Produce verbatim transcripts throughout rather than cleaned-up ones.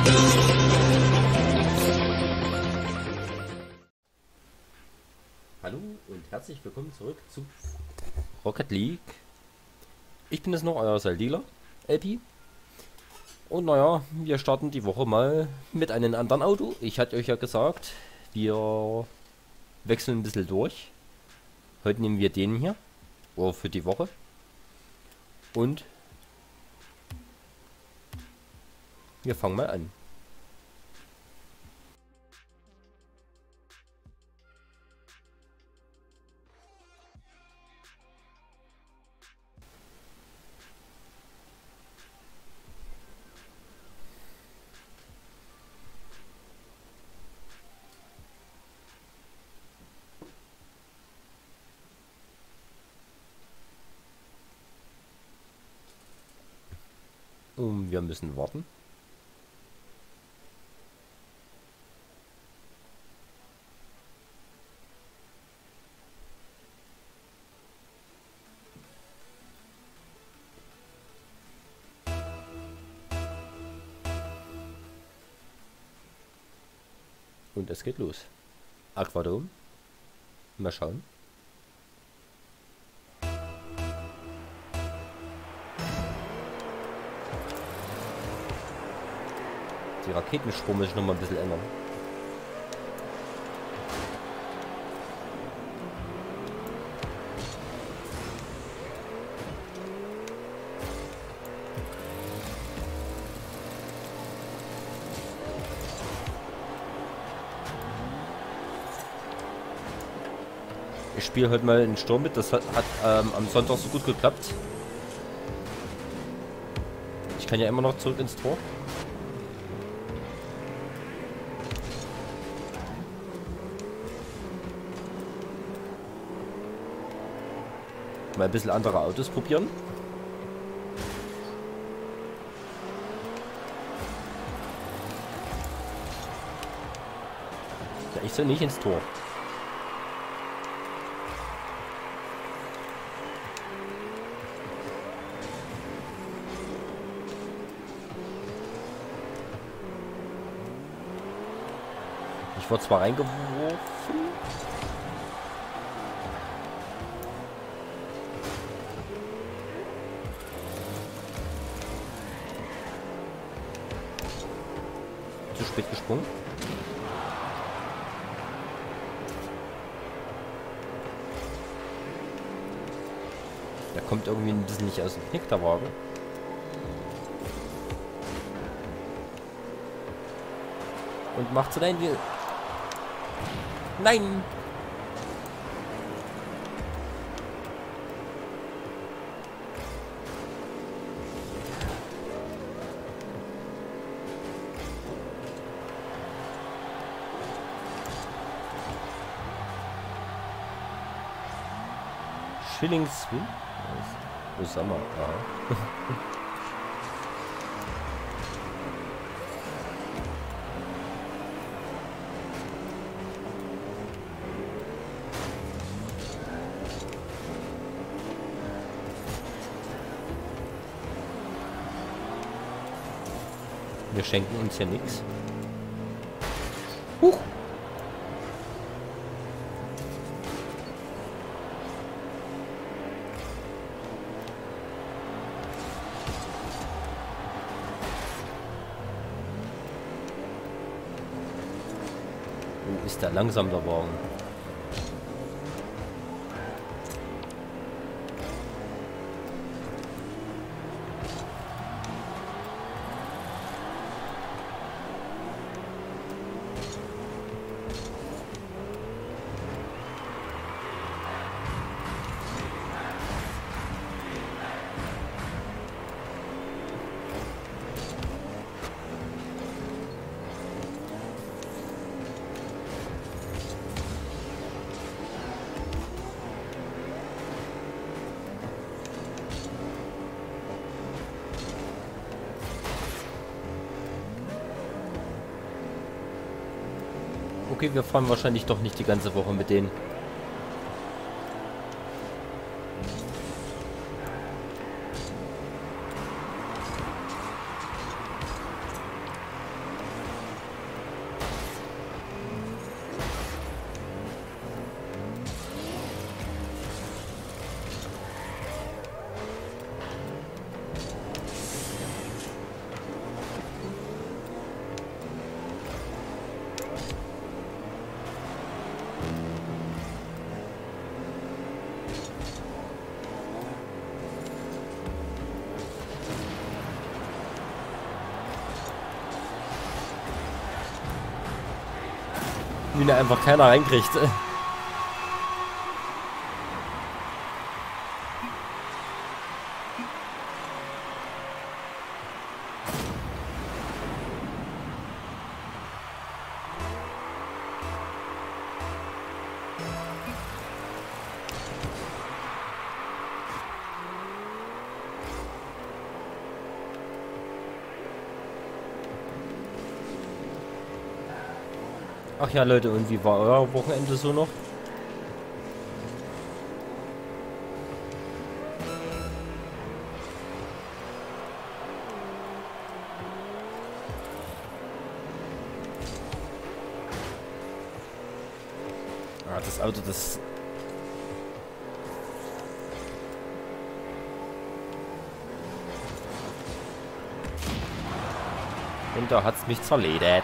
Hallo und herzlich willkommen zurück zu Rocket League. Ich bin jetzt noch euer Dealer, L P. Und naja, wir starten die Woche mal mit einem anderen Auto. Ich hatte euch ja gesagt, wir wechseln ein bisschen durch. Heute nehmen wir den hier, oh, für die Woche. Und wir fangen mal an. Und wir müssen warten. Und es geht los. Aquadom. Mal schauen. Die Raketensprung muss ich noch mal ein bisschen ändern. Ich spiele heute mal in Sturm mit. Das hat, hat ähm, am Sonntag so gut geklappt. Ich kann ja immer noch zurück ins Tor. Mal ein bisschen andere Autos probieren. Ja, ich soll nicht ins Tor. Ich wurde zwar reingeworfen. Zu spät gesprungen. Der kommt irgendwie ein bisschen nicht aus dem Knick, der Wagen. Und macht so dein Will. Nein! Schillingswin? Osama. Ah. Wir schenken uns ja nichts. Huch! Wo ist der langsam, der Wagen? Okay, wir fahren wahrscheinlich doch nicht die ganze Woche mit denen. Wie da einfach keiner reinkriegt. Ach ja, Leute, und wie war euer Wochenende so noch? Ah, das Auto, das... Und da hat's mich zerledert.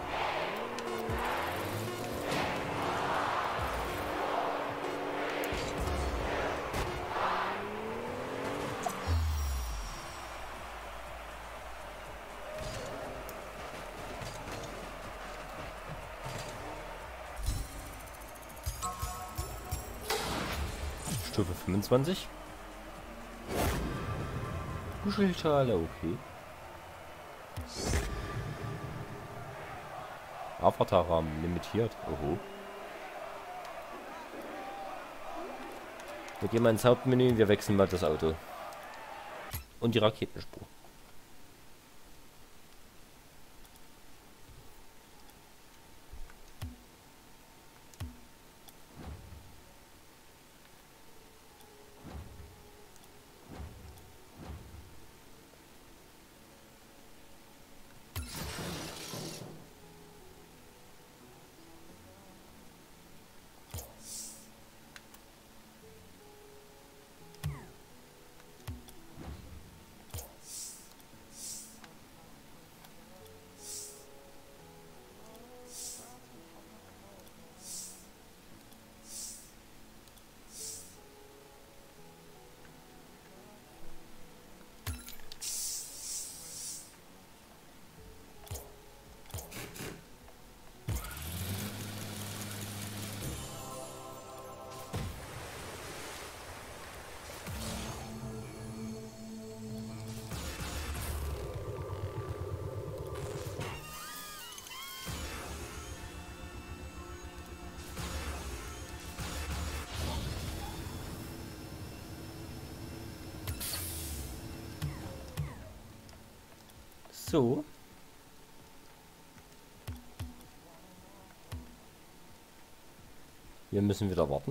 Stufe fünfundzwanzig. Kuschelschale, okay. Avatarrahmen limitiert. Oho. Wir gehen mal ins Hauptmenü, wir wechseln mal das Auto. Und die Raketenspur. So. Wir müssen wieder warten.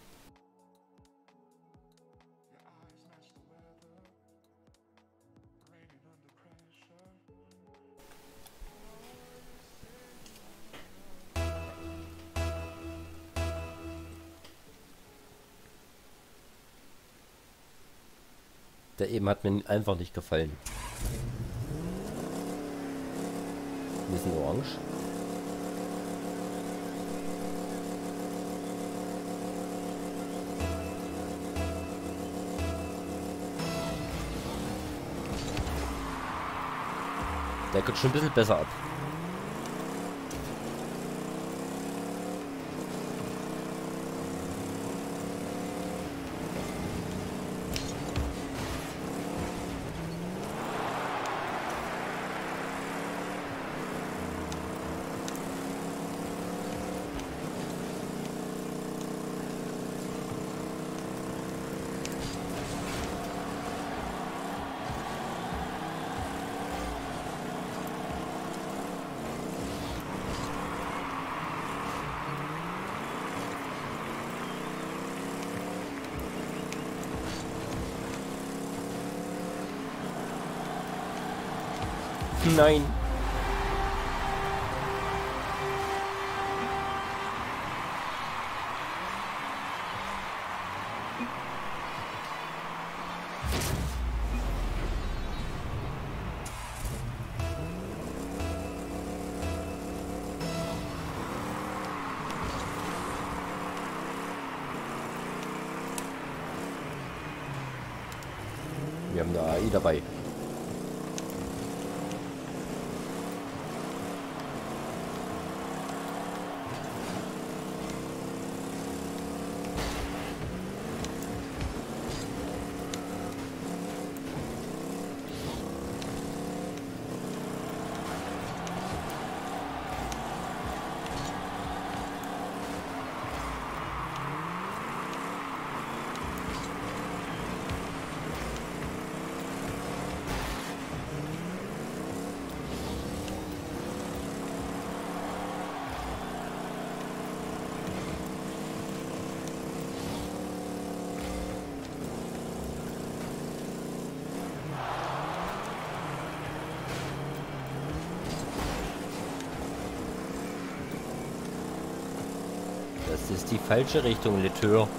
Der eben hat mir einfach nicht gefallen. Wir sind orange. Der geht schon ein bisschen besser ab. Nein. Wir haben eine A I dabei. Das ist die falsche Richtung, die Tür.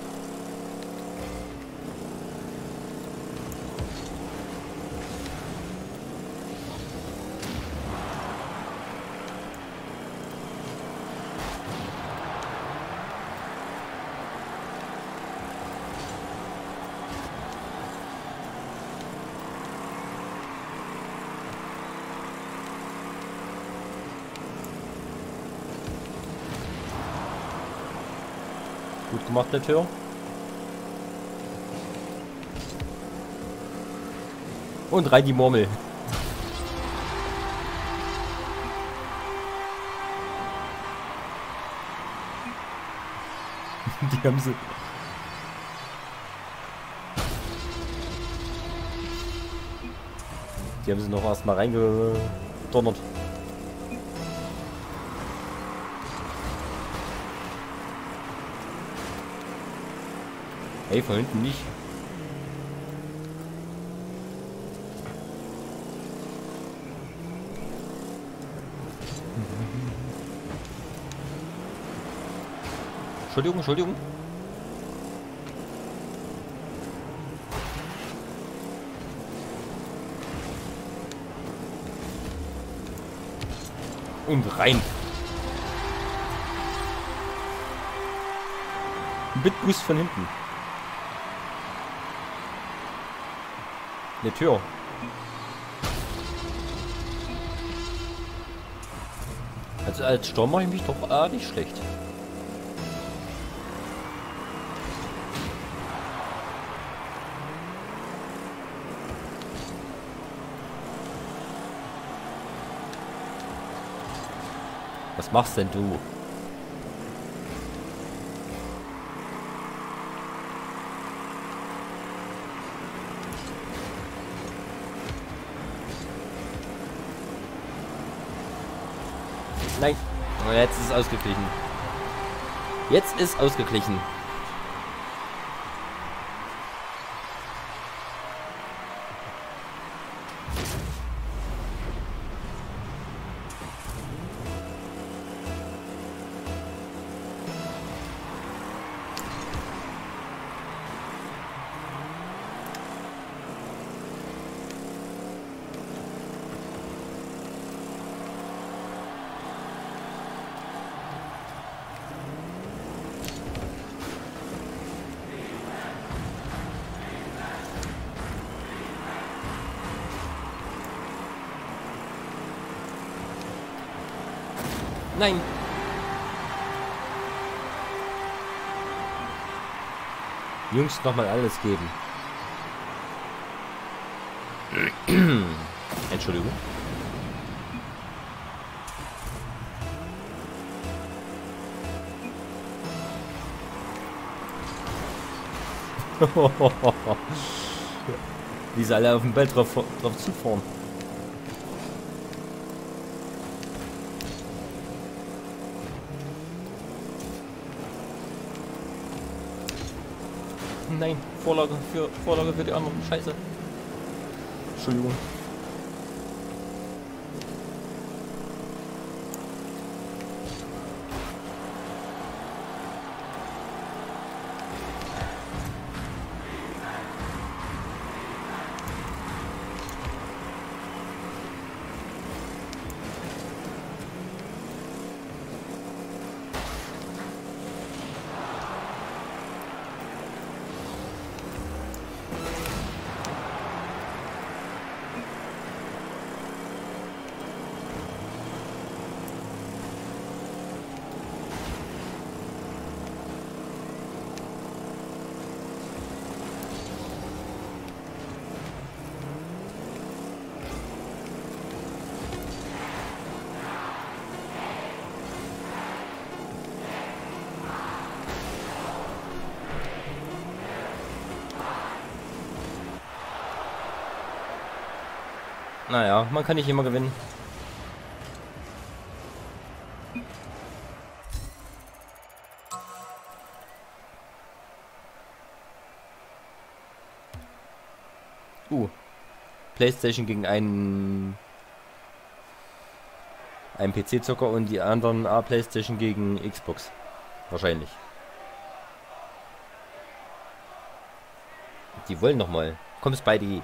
Gut gemacht, der Tür. Und rein die Murmel. Die haben sie. Die haben sie noch erstmal reingedonnert. Hey, von hinten nicht. Entschuldigung, Entschuldigung. Und rein. Mit Boost von hinten. Eine Tür. Also als Sturm mache ich mich doch äh, nicht schlecht. Was machst denn du? Nein. Oh, jetzt ist es ausgeglichen. Jetzt ist ausgeglichen. Nein. Jungs, noch mal alles geben. Entschuldigung. Wie sie alle auf dem Bett drauf, drauf zufahren. Nein, Vorlage für Vorlage für die anderen. Scheiße. Entschuldigung. Naja, man kann nicht immer gewinnen. Uh. PlayStation gegen einen einen P C-Zocker und die anderen A PlayStation gegen Xbox. Wahrscheinlich. Die wollen noch mal. Komm, Spidey.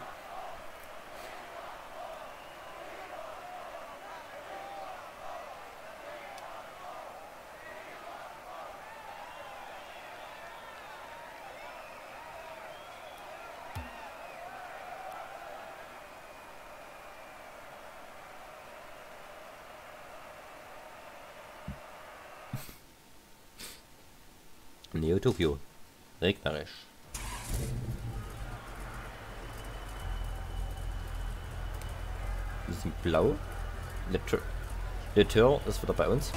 Neo Tokyo. Regnerisch. Wir sind blau. Litter. Litter ist wieder bei uns.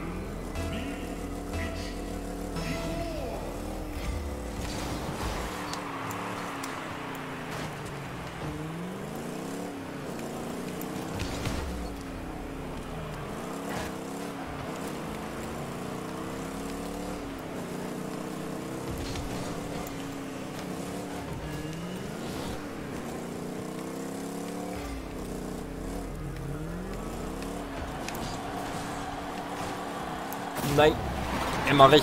Nein, Emmerich.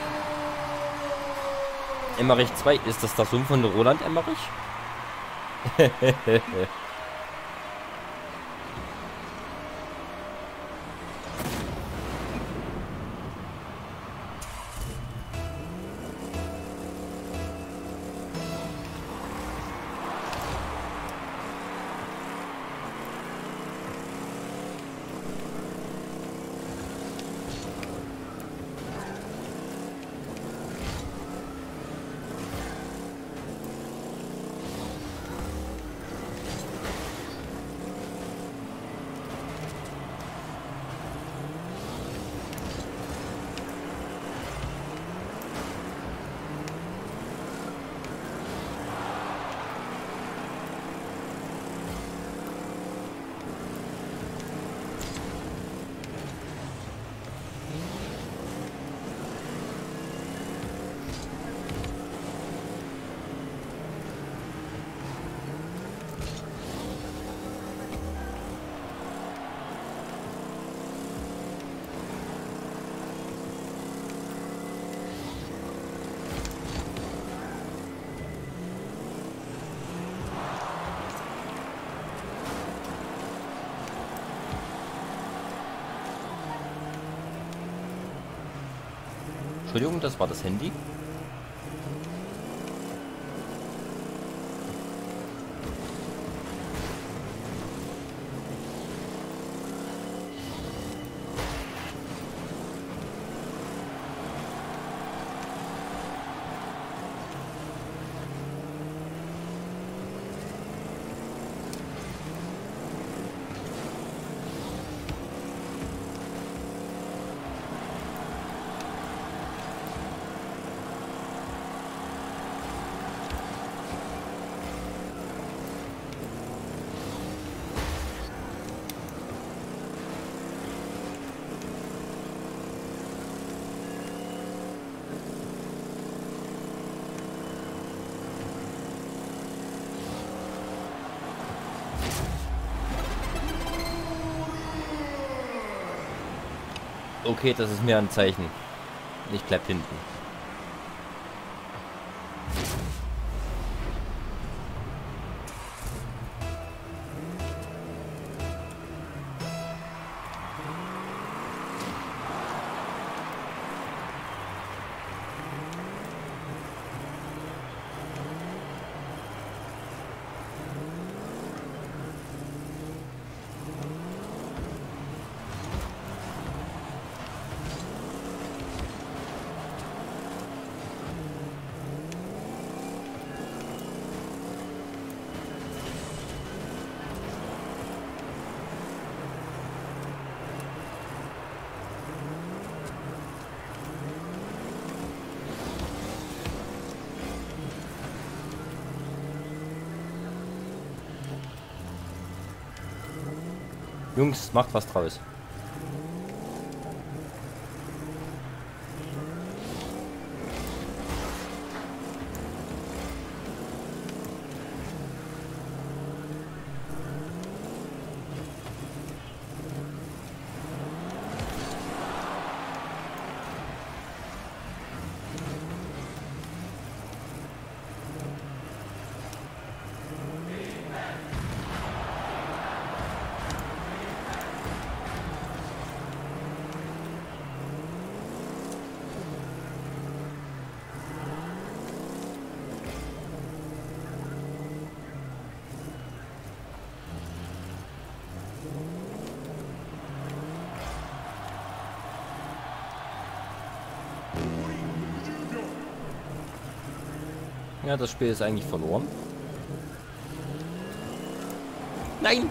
Emmerich zwei, ist das der Sohn von Roland Emmerich? Entschuldigung, das war das Handy. Okay, das ist mir ein Zeichen. Ich bleib hinten. Jungs, macht was draus. Ja, das Spiel ist eigentlich verloren. Nein!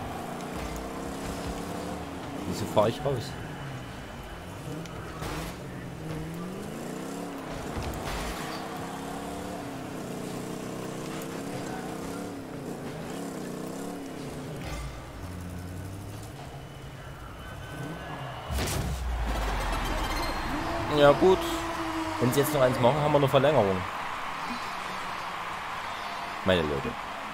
Wieso fahre ich raus? Ja gut. Wenn sie jetzt noch eins machen, haben wir eine Verlängerung. Meine Leute.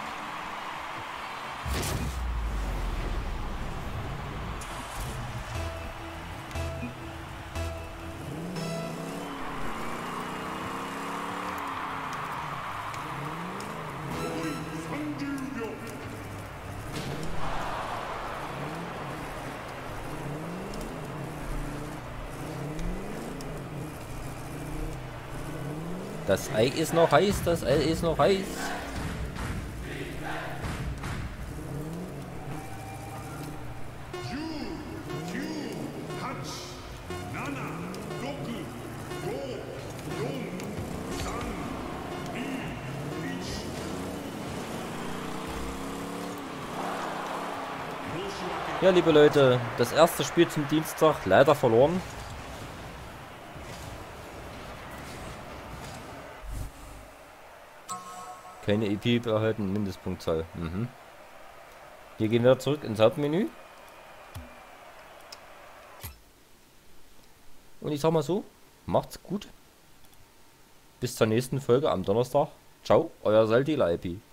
Das Ei ist noch heiß, das Ei ist noch heiß. Ja, liebe Leute, das erste Spiel zum Dienstag leider verloren. Keine E P erhalten, Mindestpunktzahl. Mhm. Hier gehen wir zurück ins Hauptmenü. Und ich sag mal so, macht's gut. Bis zur nächsten Folge am Donnerstag. Ciao, euer Saltila I P.